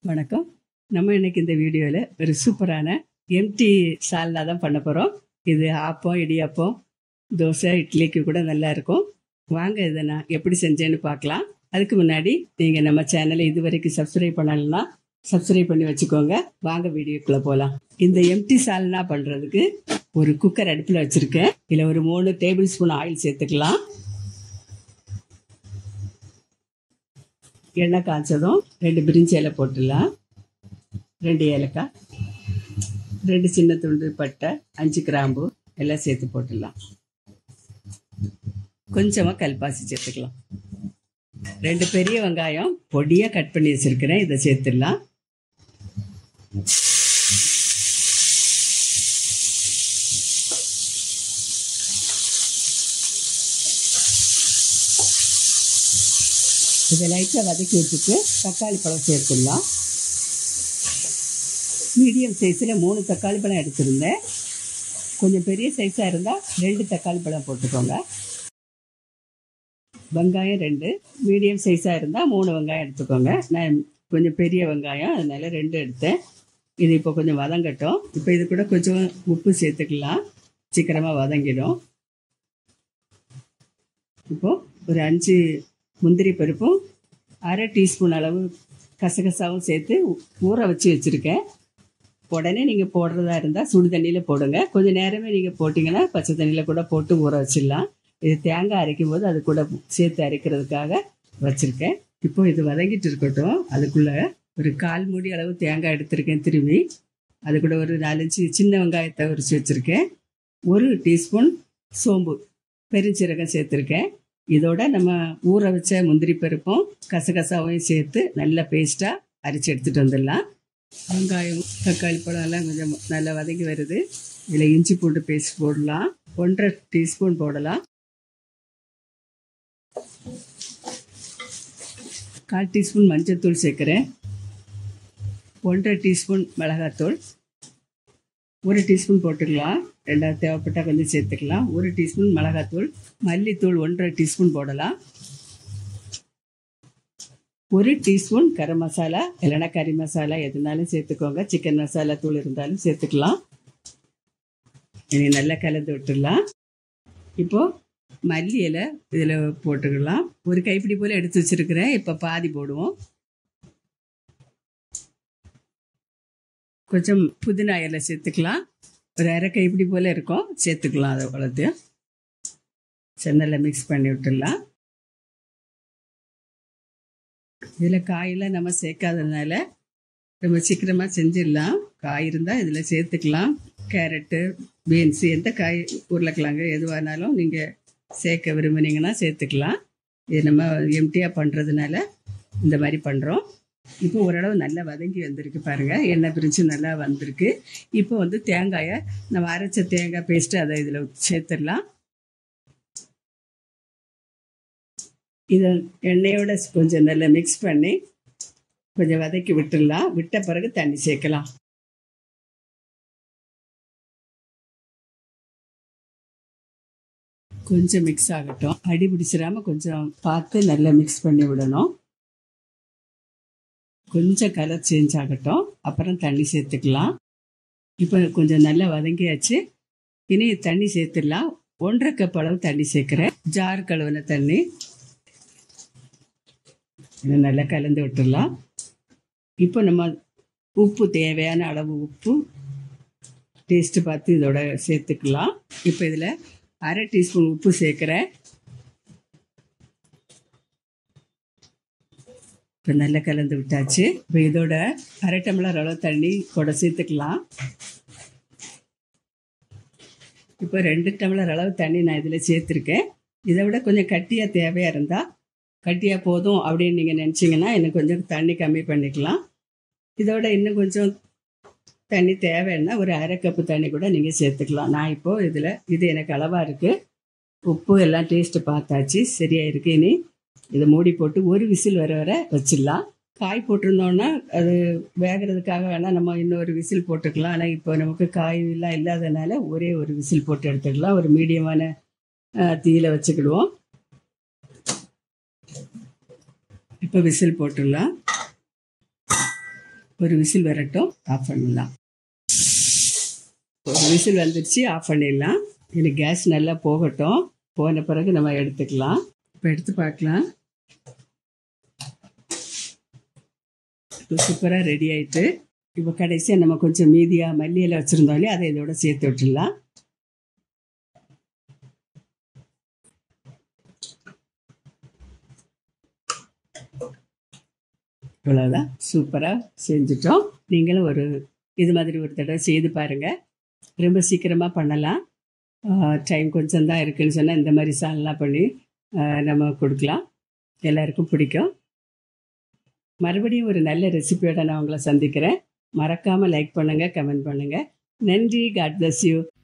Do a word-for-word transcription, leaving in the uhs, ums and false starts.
வணக்கம். நம்ம இன்னைக்கு இந்த வீடியோவில் ஒரு சூப்பரான எம்டி சால்னா தான் பண்ண போகிறோம். இது ஆப்பம், இடியாப்பம், தோசை, இட்லிக்கு கூட நல்லா இருக்கும். வாங்க இதை நான் எப்படி செஞ்சேன்னு பார்க்கலாம். அதுக்கு முன்னாடி நீங்கள் நம்ம சேனலை இது வரைக்கும் சப்ஸ்கிரைப் பண்ணலைன்னா சப்ஸ்கிரைப் பண்ணி வச்சுக்கோங்க. வாங்க வீடியோக்குள்ளே போகலாம். இந்த எம்டி சால்னா பண்ணுறதுக்கு ஒரு குக்கர் அடுப்பில் வச்சுருக்கேன். இதில் ஒரு மூணு டேபிள் ஸ்பூன் ஆயில் சேர்த்துக்கலாம். எண்ணெய் காய்ச்சதும் ரெண்டு பிரிஞ்சி இலை போட்டுடலாம். ரெண்டு ஏலக்காய், ரெண்டு சின்ன துண்டு பட்டை, அஞ்சு கிராம்பு எல்லாம் சேர்த்து போட்டுடலாம். கொஞ்சமாக கல்பாசி சேர்த்துக்கலாம். ரெண்டு பெரிய வெங்காயம் பொடியாக கட் பண்ணி வச்சுருக்கிறேன், இதை சேர்த்துடலாம். இதை லைட்டாக வதக்கி வச்சுட்டு தக்காளி பழம் சேர்த்துடலாம். மீடியம் சைஸில் மூணு தக்காளி பழம் எடுத்துருந்தேன். கொஞ்சம் பெரிய சைஸாக இருந்தால் ரெண்டு தக்காளி பழம் போட்டுக்கோங்க. வெங்காயம் ரெண்டு, மீடியம் சைஸாக இருந்தால் மூணு வெங்காயம் எடுத்துக்கோங்க. நான் கொஞ்சம் பெரிய வெங்காயம், அதனால் ரெண்டு எடுத்தேன். இது இப்போ கொஞ்சம் வதங்கட்டும். இப்போ இது கூட கொஞ்சம் உப்பு சேர்த்துக்கலாம், சீக்கிரமாக வதங்கிடும். இப்போது ஒரு அஞ்சு முந்திரி பருப்பும் அரை டீஸ்பூன் அளவு கசகசாவும் சேர்த்து ஊற வச்சு வச்சுருக்கேன். உடனே நீங்கள் போடுறதா இருந்தால் சுடு தண்ணியில் போடுங்க. கொஞ்சம் நேரமே நீங்கள் போட்டிங்கன்னா பச்சை தண்ணியில் கூட போட்டு ஊற வச்சிடலாம். இது தேங்காய் அரைக்கும் போது அது கூட சேர்த்து அரைக்கிறதுக்காக வச்சுருக்கேன். இப்போ இது வதங்கிட்டு இருக்கட்டும். அதுக்குள்ளே ஒரு கால் மூடி அளவு தேங்காய் எடுத்திருக்கேன் திருவி. அது கூட ஒரு நாலஞ்சு சின்ன வெங்காயத்தை உரிச்சு வச்சுருக்கேன். ஒரு டீஸ்பூன் சோம்பு பெருஞ்சீரகம் சேர்த்துருக்கேன். இதோட நம்ம ஊற வச்ச முந்திரி பருப்பும் கசகசாவையும் சேர்த்து நல்லா பேஸ்ட்டாக அரைச்சி எடுத்துகிட்டு வந்துடலாம். வெங்காயம், தக்காளி பழம் எல்லாம் கொஞ்சம் நல்லா வதங்கி வருது. இதில் இஞ்சி பூண்டு பேஸ்ட் போடலாம். ஒன்றரை டீஸ்பூன் போடலாம். கால் டீஸ்பூன் மஞ்சள் தூள் சேர்க்குறேன். ஒன்றரை டீஸ்பூன் மிளகாத்தூள், ஒரு டீஸ்பூன் போட்டுக்கலாம். ரெண்டாவது தேவைப்பட்டால் கொஞ்சம் சேர்த்துக்கலாம். ஒரு டீஸ்பூன் மிளகாத்தூள், மல்லித்தூள் ஒன்றரை டீஸ்பூன் போடலாம். ஒரு டீஸ்பூன் கரம் மசாலா இல்லைன்னா கறி மசாலா எதுனாலும் சேர்த்துக்கோங்க. சிக்கன் மசாலா தூள் இருந்தாலும் சேர்த்துக்கலாம். இனி நல்லா கலந்து விட்டுடலாம். இப்போது மல்லி இலை இதில் போட்டுக்கலாம். ஒரு கைப்பிடி போல் எடுத்து வச்சுருக்கிறேன். இப்போ பாதி போடுவோம். கொஞ்சம் புதினா இலை சேர்த்துக்கலாம். ஒரு அரை கைப்பிடி போல் இருக்கும், சேர்த்துக்கலாம். அதை வளர்த்தையும் சரி நல்லா மிக்ஸ் பண்ணி விட்டுடலாம். இதில் காயெல்லாம் நம்ம சேர்க்காததுனால நம்ம சீக்கிரமாக செஞ்சிடலாம். காய் இருந்தால் இதில் சேர்த்துக்கலாம். கேரட்டு, பீன்ஸு, எந்த காய், உருளைக்கிழங்கு எதுவானாலும் நீங்கள் சேர்க்க விரும்புனீங்கன்னா சேர்த்துக்கலாம். இது நம்ம எம்டியாக பண்ணுறதுனால இந்த மாதிரி பண்ணுறோம். இப்போ ஓரளவு நல்லா வதங்கி வந்திருக்கு பாருங்கள். எண்ணெய் பிரித்து நல்லா வந்திருக்கு. இப்போ வந்து தேங்காயை நம்ம அரைச்ச தேங்காய் பேஸ்ட்டு அதை இதில் சேர்த்துடலாம். இதை எண்ணெயோட கொஞ்சம் நல்லா மிக்ஸ் பண்ணி கொஞ்சம் வதக்கி விட்டுடலாம். விட்ட பிறகு தண்ணி சேர்க்கலாம். கொஞ்சம் மிக்ஸ் ஆகட்டும். அடி பிடிச்சிடாமல் கொஞ்சம் பார்த்து நல்லா மிக்ஸ் பண்ணி விடணும். கொஞ்சம் கலர் சேஞ்ச் ஆகட்டும், அப்புறம் தண்ணி சேர்த்துக்கலாம். இப்போ கொஞ்சம் நல்லா வதங்கியாச்சு. இனி தண்ணி சேர்த்துடலாம். ஒன்றரை கப் அளவு தண்ணி சேர்க்குறேன். ஜார் கழுவின தண்ணி. இதை நல்லா கலந்து விட்டுடலாம். இப்போ நம்ம உப்பு தேவையான அளவு உப்பு டேஸ்ட்டு பார்த்து இதோட சேர்த்துக்கலாம். இப்போ இதில் அரை டீஸ்பூன் உப்பு சேர்க்குறேன். இப்போ நல்லா கலந்து விட்டாச்சு. இப்போ இதோட அரை டம்ளர் அளவு தண்ணி கூட சேர்த்துக்கலாம். இப்போ ரெண்டு டம்ளர் அளவு தண்ணி நான் இதில் சேர்த்துருக்கேன். இதை விட கொஞ்சம் கட்டியாக தேவையாக இருந்தால் கட்டியாக போதும் அப்படின்னு நீங்கள் நினச்சிங்கன்னா இன்னும் கொஞ்சம் தண்ணி கம்மி பண்ணிக்கலாம். இதோட இன்னும் கொஞ்சம் தண்ணி தேவைன்னா ஒரு அரை கப்பு தண்ணி கூட நீங்கள் சேர்த்துக்கலாம். நான் இப்போது இதில் இது எனக்கு அளவாக இருக்குது. உப்பு எல்லாம் டேஸ்ட்டு பார்த்தாச்சு, சரியாக இருக்குது. இனி இதை மூடி போட்டு ஒரு விசில் வர வர வச்சிடலாம். காய் போட்டிருந்தோன்னா அது வேகிறதுக்காக வேணால் நம்ம இன்னொரு விசில் போட்டுக்கலாம். ஆனால் இப்போ நமக்கு காயெல்லாம் இல்லாதனால ஒரே ஒரு விசில் போட்டு எடுத்துக்கலாம். ஒரு மீடியமான தீயில் வச்சுக்கிடுவோம். இப்போ விசில் போட்டுடலாம். ஒரு விசில் வரட்டும், ஆஃப் பண்ணிடலாம். ஒரு விசில் வந்துடுச்சு, ஆஃப் பண்ணிடலாம். எனக்கு கேஸ் நல்லா போகட்டும். போன பிறகு நம்ம எடுத்துக்கலாம். இப்போ எடுத்து பார்க்கலாம். இப்போ சூப்பராக ரெடி ஆகிட்டு, இப்போ கடைசியாக நம்ம கொஞ்சம் மீதியாக மல்லியில் வச்சுருந்தோம்லே அதை இதோட சேர்த்து விட்டுடலாம். இவ்வளோதான், சூப்பராக செஞ்சுட்டோம். நீங்களும் ஒரு இது மாதிரி ஒரு தடவை செய்து பாருங்கள். ரொம்ப சீக்கிரமாக பண்ணலாம். டைம் கொஞ்சம் தான் இருக்குதுன்னு சொன்னால் இந்த மாதிரி சாலெலாம் பண்ணி நம்ம கொடுக்கலாம். எல்லாருக்கும் பிடிக்கும். மறுபடியும் ஒரு நல்ல ரெசிபியோட நான் உங்களை சந்திக்கிறேன். மறக்காமல் லைக் பண்ணுங்கள், கமெண்ட் பண்ணுங்கள். நன்றி. God bless you.